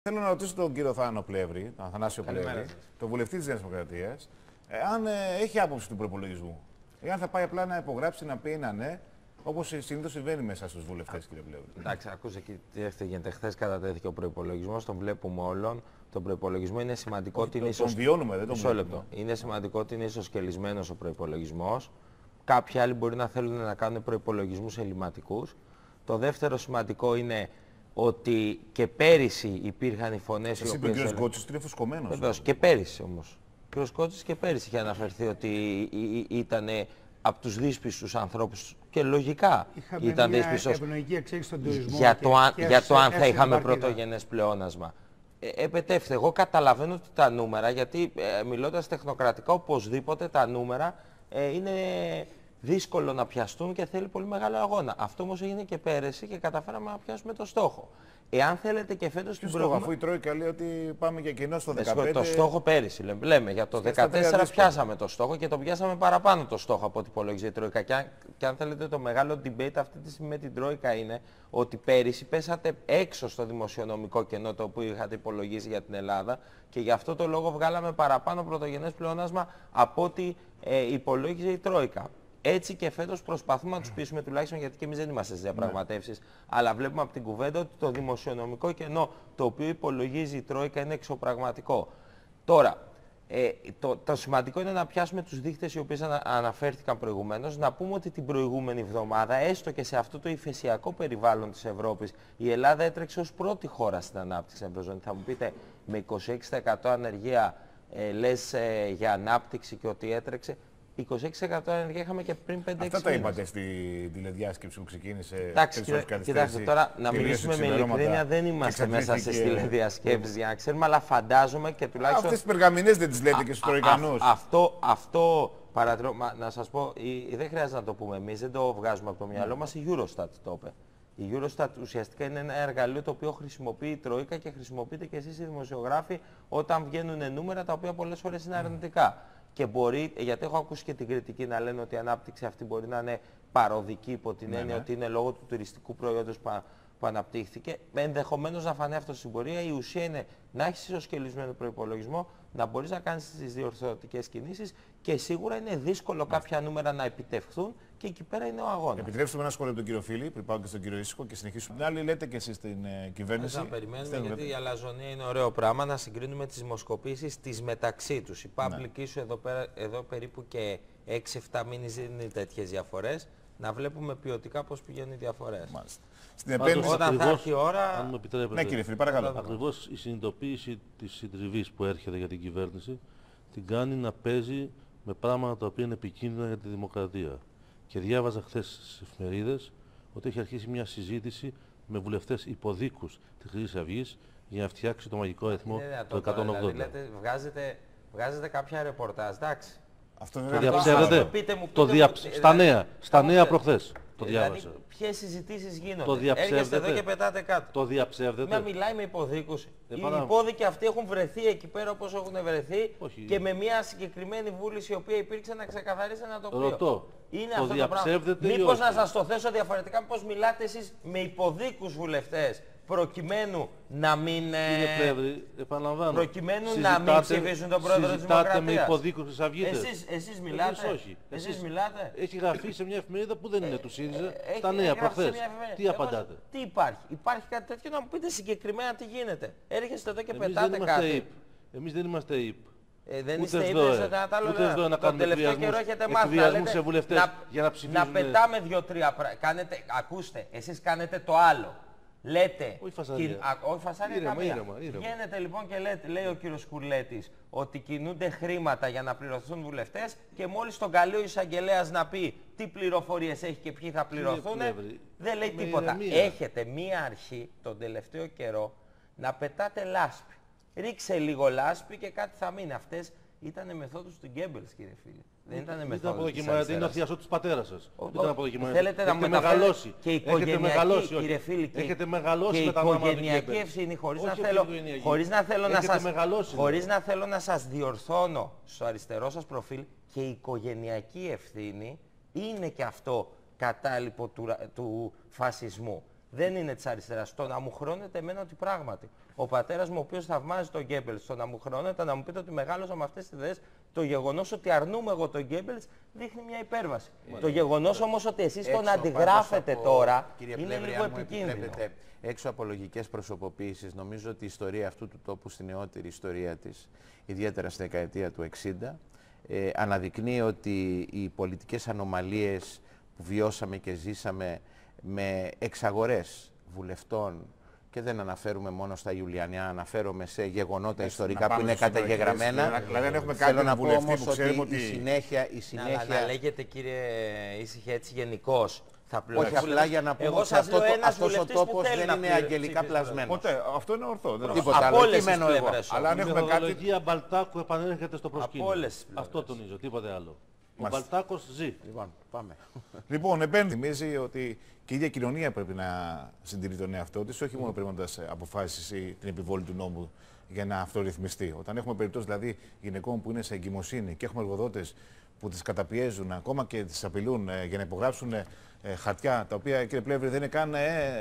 Θέλω να ρωτήσω τον κύριο Θάνο Πλεύρη, τον Αθανάσιο Πλεύρη, τον βουλευτή της Νέας Δημοκρατίας, αν έχει άποψη του προϋπολογισμού. Ή αν θα πάει απλά να υπογράψει, να πει ένα ναι, όπως συνήθως συμβαίνει μέσα στους βουλευτές, κύριε Πλεύρη. Εντάξει, ακούστε τι γίνεται. Χθες κατατέθηκε ο προϋπολογισμός, τον βλέπουμε όλων. Τον προϋπολογισμό είναι σημαντικό ότι είναι τον βιώνουμε, δεν τον βλέπουμε. Είναι σημαντικό ότι είναι ισοσκελισμένος ο προϋπολογισμός. Κάποιοι άλλοι μπορεί να θέλουν να κάνουν προϋπολογισμούς ελληματικούς. Το δεύτερο σημαντικό είναι ότι και πέρυσι υπήρχαν οι φωνές οι οποίες... Εσύ ο κ. Κότσης είναι φουσκωμένος. Βεβαίως, και πέρυσι όμως. Ο κ. Κότσης και πέρυσι είχε αναφερθεί ότι ήταν από τους δύσπιστους ανθρώπους και λογικά ήταν δύσπιστος για το αν θα είχαμε πρωτογενές πλεόνασμα. Επετεύχθη. Εγώ καταλαβαίνω ότι τα νούμερα, γιατί μιλώντας τεχνοκρατικά, οπωσδήποτε τα νούμερα είναι δύσκολο να πιαστούν και θέλει πολύ μεγάλο αγώνα. Αυτό όμως έγινε και πέρυσι και καταφέραμε να πιάσουμε το στόχο. Εάν θέλετε και φέτος την προηγούμενη... Αφού η Τρόικα λέει ότι πάμε για κοινό στο 2015... Το στόχο πέρυσι λέμε. Για το 2014 πιάσαμε το στόχο και το πιάσαμε παραπάνω το στόχο από ό,τι υπολογίζει η Τρόικα. Και αν θέλετε, το μεγάλο debate αυτή τη στιγμή με την Τρόικα είναι ότι πέρυσι πέσατε έξω στο δημοσιονομικό κενό το οποίο είχατε υπολογίσει για την Ελλάδα και γι' αυτό το λόγο βγάλαμε παραπάνω πρωτογενές πλεόνασμα από ό,τι υπολόγιζε η Τρόικα. Έτσι και φέτος προσπαθούμε να τους πείσουμε, τουλάχιστον γιατί και εμείς δεν είμαστε στις διαπραγματεύσεις, αλλά βλέπουμε από την κουβέντα ότι το δημοσιονομικό κενό το οποίο υπολογίζει η Τρόικα είναι εξωπραγματικό. Τώρα, το σημαντικό είναι να πιάσουμε τους δείχτες οι οποίες αναφέρθηκαν προηγουμένως, να πούμε ότι την προηγούμενη εβδομάδα, έστω και σε αυτό το υφεσιακό περιβάλλον της Ευρώπης, η Ελλάδα έτρεξε ως πρώτη χώρα στην ανάπτυξη Ευρωζώνη. Θα μου πείτε, με 26% ανεργία λες για ανάπτυξη και ότι έτρεξε. 26% ανεργία είχαμε και πριν 5-6 μήνες. Αυτά τα είπατε στη τηλεδιάσκεψη που ξεκίνησε. Εντάξει, κοιτάξτε, τώρα να μιλήσουμε με ειλικρίνεια, δεν είμαστε μέσα στις τηλεδιασκέψεις για να ξέρουμε, αλλά φαντάζομαι και τουλάχιστον... Αυτές τις περγαμηνές δεν τις λέτε και στους Τροικανούς. Αυτό παρατηρώ, να σας πω, δεν χρειάζεται να το πούμε εμείς, δεν το βγάζουμε από το μυαλό μας, η Eurostat το είπε. Η Eurostat ουσιαστικά είναι ένα εργαλείο το οποίο χρησιμοποιεί η Τρόικα και χρησιμοποιείτε και εσείς οι δημοσιογράφοι όταν βγαίνουν νούμερα τα οποία πολλές φορές είναι αρνητικά. Και μπορεί, γιατί έχω ακούσει και την κριτική να λένε ότι η ανάπτυξη αυτή μπορεί να είναι παροδική υπό την έννοια ότι είναι λόγω του τουριστικού προϊόντος που αναπτύχθηκε. Ενδεχομένως να φανεί αυτό στην πορεία. Η ουσία είναι να έχεις ισοσκελισμένο προϋπολογισμό, να μπορείς να κάνεις τις διορθωτικές κινήσεις και σίγουρα είναι δύσκολο κάποια νούμερα να επιτευχθούν και εκεί πέρα είναι ο αγώνας. Επιτρέψτε με ένα σχόλιο από τον κύριο Φίλη, πριν πάω και στον κύριο Ίσικο και συνεχίσουμε. Την άλλη, λέτε και εσείς στην κυβέρνηση. Να περιμένουμε, γιατί η αλαζονία είναι ωραίο πράγμα να συγκρίνουμε τις δημοσκοπήσεις τις μεταξύ τους. Η public issue εδώ περίπου και 6-7 μήνες δεν είναι τέτοιες διαφορές. Να βλέπουμε ποιοτικά πώς πηγαίνουν οι διαφορές. Μάλιστα. Στην επένδυση, όταν θα έρθει η ώρα... Αν μου επιτρέπετε, ναι, κύριε Φίλη, παρακαλώ. Ακριβώς η συνειδητοποίηση της συντριβής που έρχεται για την κυβέρνηση την κάνει να παίζει με πράγματα τα οποία είναι επικίνδυνα για τη δημοκρατία. Και διάβαζα χθες στις εφημερίδες ότι έχει αρχίσει μια συζήτηση με βουλευτές υποδίκους της Χρυσής Αυγής για να φτιάξει το μαγικό αριθμό το 180. Δηλαδή, βγάζετε κάποια ρεπορτάζ, εντάξει. Αυτό το διαψεύδετε. Στα νέα προχθές. Το διάβασα. Δηλαδή, ποιες συζητήσεις γίνονται. Το διαψεύδετε. Έρχεστε εδώ και πετάτε κάτω. Το διαψεύδετε. Να μιλάει με υποδίκους. Οι υπόδικοι αυτοί έχουν βρεθεί εκεί πέρα όπως έχουν βρεθεί και με μια συγκεκριμένη βούληση η οποία υπήρξε να ξεκαθαρίσει ένα τοπίο. Ρωτώ. Είναι αυτό το πράγμα. Μήπως να σας το θέσω διαφορετικά, πώς μιλάτε εσείς με υποδίκους βουλευτές προκειμένου να μην... Κύριε Πλεύρη, επαναλαμβάνω. Προκειμένου να μην ψηφίσουν τον πρόεδρο της Δημοκρατίας. Συζητάτε με υποδίκους της Αυγίτες. Εσείς μιλάτε. Όχι. Εσείς μιλάτε. Έχει γραφεί σε μια εφημερίδα που δεν είναι του ΣΥΡΙΖΑ. Στα νέα προχθές. Τι απαντάτε. Τι υπάρχει. Υπάρχει κάτι τέτοιο να μου πείτε συγκεκριμένα τι γίνεται. Έρχεστε εδώ και πετάτε κάτι. Εμείς δεν είμαστε ΙΠ. Δεν είστε ύπες σε ένα άλλο λέω. Τον τελευταίο καιρό έχετε μάθει να πετάμε 2-3 πράγματα. Ακούστε, εσείς κάνετε το άλλο. Λέτε, όχι φασαρία. Όχι φασαρία καμία. Βγαίνετε λοιπόν και λέτε, λέει ο κύριος Κουρλέτης, ότι κινούνται χρήματα για να πληρωθούν βουλευτές και μόλις τον καλεί ο εισαγγελέας να πει τι πληροφορίες έχει και ποιοι θα πληρωθούν, δεν λέει τίποτα. Έχετε μία αρχή τον τελευταίο καιρό να πετάτε λάσπη. Ρίξε λίγο λάσπη και κάτι θα μείνει. Αυτές ήταν μεθόδους του Γκέμπελς, κύριε φίλε. Δεν ήταν μεθόδους της αριστεράς. Είναι ο θειασός της πατέρας σας. Θέλετε να μεταφέρετε και οικογενειακή, κύριε φίλε, και οικογενειακή ευθύνη, χωρίς να θέλω να σας διορθώνω στο αριστερό σας προφίλ, και η οικογενειακή ευθύνη είναι και αυτό κατάλοιπο του φασισμού. δεν είναι της αριστεράς. Το να μου χρώνεται εμένα ότι πράγματι ο πατέρας μου, ο οποίος θαυμάζει τον Γκέμπελς, το να μου χρώνεται, να μου πείτε ότι μεγάλωσα με αυτές τις ιδέες, το γεγονός ότι αρνούμε εγώ τον Γκέμπελς δείχνει μια υπέρβαση. Το γεγονός όμως ότι εσείς τον αντιγράφετε τώρα είναι λίγο επικίνδυνο. Έξω από λογικές προσωποποίησεις, νομίζω ότι η ιστορία αυτού του τόπου, στη νεότερη ιστορία της, ιδιαίτερα στη δεκαετία του 60, αναδεικνύει ότι οι πολιτικές ανομαλίες που βιώσαμε και ζήσαμε με εξαγορές βουλευτών, και δεν αναφέρουμε μόνο στα Ιουλιανιά, αναφέρομαι σε γεγονότα ιστορικά που είναι καταγεγραμμένα. Δηλαδή, αν έχουμε Θέλω κάτι να πω βουλευτή όμως που ότι ξέρουμε ότι... η συνέχεια... Αλλά να λέγεται, κύριε Ήσυχε, έτσι γενικώς. Όχι, απλά για να πούμε ότι αυτός ο τόπος δεν είναι αγγελικά πλασμένος. Ποτέ, αυτό είναι ορθό. Τίποτα άλλο. Αλλά αν έχουμε κάτι... Η μεθοδολογία Μπαλτάκου επανέρχεται στο προσκήνιο. Αυτό τονίζω, τίποτε άλλο. Ο Μπαλτάκος ζει. Λοιπόν, πάμε. Λοιπόν, θυμίζει ότι και η ίδια κοινωνία πρέπει να συντηρεί τον εαυτό της, όχι μόνο παίρνοντας αποφάσεις ή την επιβόλη του νόμου για να αυτορυθμιστεί. Όταν έχουμε περιπτώσεις δηλαδή γυναικών που είναι σε εγκυμοσύνη και έχουμε εργοδότες που τις καταπιέζουν, ακόμα και τις απειλούν για να υπογράψουν χαρτιά, τα οποία, κύριε Πλεύρη, δεν είναι καν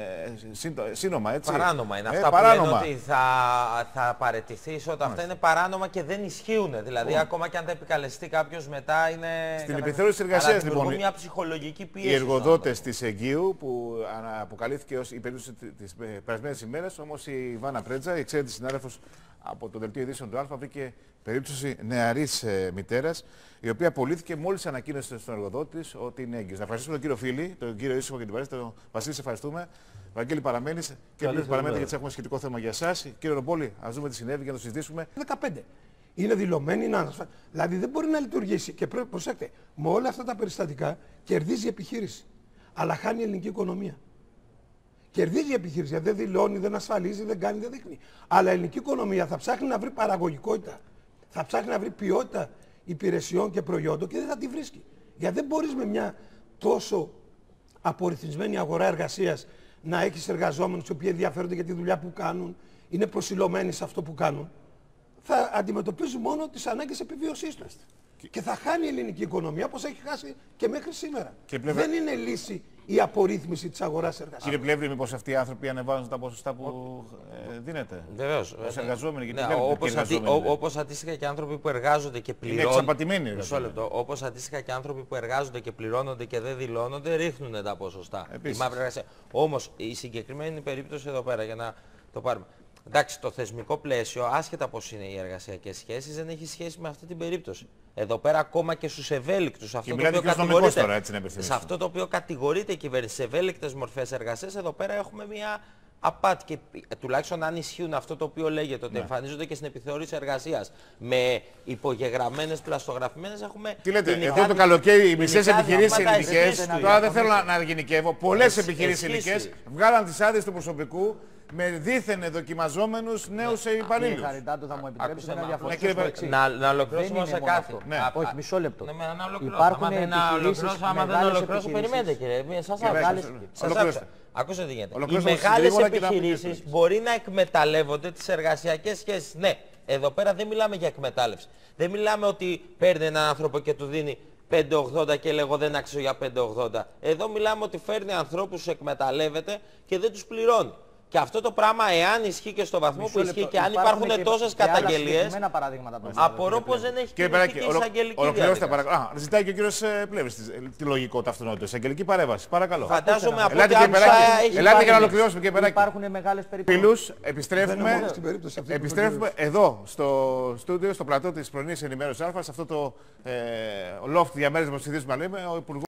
σύνομα, έτσι. Παράνομα είναι αυτά που λένε ότι θα παραιτηθείς όταν αυτά είναι παράνομα και δεν ισχύουν. Δηλαδή, ακόμα και αν τα επικαλεστεί κάποιος μετά είναι... Στην επιθεώρηση της εργασίας, λοιπόν, μια ψυχολογική πίεση. Οι εργοδότες της Αιγείου, που αποκαλύφθηκε ως η περίπτωση της περασμένης ημέρας, όμως η Βάνα Πρέτζα, η εξαίρετη συνάδελφος από το Δελτίο Ειδήσεων του Α, βρήκε περίπτωση νεαρής μητέρας, η οποία απολύθηκε μόλις ανακοίνωσε στον εργοδότη της ότι είναι έγκυος. Να ευχαριστήσουμε τον κύριο Φίλη, τον κύριο Ήσυχο και την παρέα, τον Βασίλη, σε ευχαριστούμε. Βαγγέλη, παραμένεις και πλήρως παραμένετε γιατί έχουμε σχετικό θέμα για εσάς. Κύριε Ρομπόλη, ας δούμε τι συνέβη για να το συζητήσουμε. 15. Είναι δηλωμένη, είναι ανασφαλή. Δηλαδή δεν μπορεί να λειτουργήσει. Και προσέξτε, με όλα αυτά τα περιστατικά κερδίζει η επιχείρηση. Αλλά χάνει η ελληνική οικονομία. Κερδίζει η επιχείρηση, δεν δηλώνει, δεν ασφαλίζει, δεν κάνει, δεν δείχνει. Αλλά η ελληνική οικονομία θα ψάχνει να βρει παραγωγικότητα, θα ψάχνει να βρει ποιότητα υπηρεσιών και προϊόντων και δεν θα τη βρίσκει. Γιατί δεν μπορείς με μια τόσο απορριθμισμένη αγορά εργασίας να έχεις εργαζόμενους οι οποίοι ενδιαφέρονται για τη δουλειά που κάνουν, είναι προσιλωμένοι σε αυτό που κάνουν. Θα αντιμετωπίζουν μόνο τις ανάγκες επιβίωσής τους. Και θα χάνει η ελληνική οικονομία όπως έχει χάσει και μέχρι σήμερα. Δεν είναι λύση η απορρίθμιση της αγοράς εργασίας. Κύριε Πλεύρη, μήπως αυτοί οι άνθρωποι ανεβάζουν τα ποσοστά που δίνεται? Βεβαίως. Ως εργαζόμενοι. Ναι, όπως αντίστοιχα και άνθρωποι που εργάζονται και πληρώνονται. Είναι εξαπατημένοι. Όπως αντίστοιχα και άνθρωποι που εργάζονται και πληρώνονται και δεν δηλώνονται, ρίχνουν τα ποσοστά. Η μαύρη εργασία. Όμως η συγκεκριμένη περίπτωση εδώ πέρα, για να το πάρουμε. Εντάξει, το θεσμικό πλαίσιο, άσχετα πώς είναι οι εργασιακές σχέσεις, δεν έχει σχέση με αυτή την περίπτωση. Εδώ πέρα ακόμα και στους ευέλικτους, σε αυτό το οποίο κατηγορείται η κυβέρνηση, σε ευέλικτες μορφές εργασίας, εδώ πέρα έχουμε μια απάτη. Και τουλάχιστον αν ισχύουν αυτό το οποίο λέγεται, ότι εμφανίζονται και στην επιθεώρηση εργασίας με υπογεγραμμένες, πλαστογραφημένες, έχουμε... Τι λέτε, εδώ το καλοκαίρι οι μισές επιχειρήσεις ελληνικές, τώρα δεν θέλω να γενικεύω, πολλές επιχειρήσεις ελληνικές βγάλαν τις άδειες του προσωπικού με δίθεν δοκιμαζόμενους νέους υπαλλήλους. Κύριε Χαριτάτο, θα μου επιτρέψετε να διαφωνήσω στο εξής. Να ολοκληρώσουμε σε κάθε. Όχι, μισό λεπτό. Υπάρχουν επιχειρήσεις, άμα δεν ολοκληρώσω, περιμένετε κύριε. Σας άκουσα. Ακούστε τι γίνεται. Οι μεγάλες επιχειρήσεις μπορεί να εκμεταλλεύονται τις εργασιακές σχέσεις. Ναι, εδώ πέρα δεν μιλάμε για εκμετάλλευση. Δεν μιλάμε ότι παίρνει έναν άνθρωπο και του δίνει 5,80 και λέγω δεν άξιο για 5,80. Εδώ μιλάμε ότι φέρνει ανθρώπους, εκμεταλλεύεται και δεν τους πληρώνει. Και αυτό το πράγμα, εάν ισχύει και στο βαθμό που ισχύει και αν υπάρχουν τόσες καταγγελίες, απορώ πως δεν έχει κινηθεί και εισαγγελική διαδικασία. Παρακαλώ. Ζητάει και ο κύριος Πλεύρης τη λογικότητα αυτονότητα. Εισαγγελική παρέμβαση. Παρακαλώ. Φαντάζομαι από ό,τι άκουσα έχει Ελάτε και να ολοκληρώσουμε και περάκι. Υπάρχουν μεγάλες περιπτώσεις. Επιστρέφουμε εδώ στο στούντιο, στο πλατό της πρωινής ενημέρωσης Α, σε αυτό το loft διαμέρισμα που συζητήσουμε, λέμε, ο Υπουργός.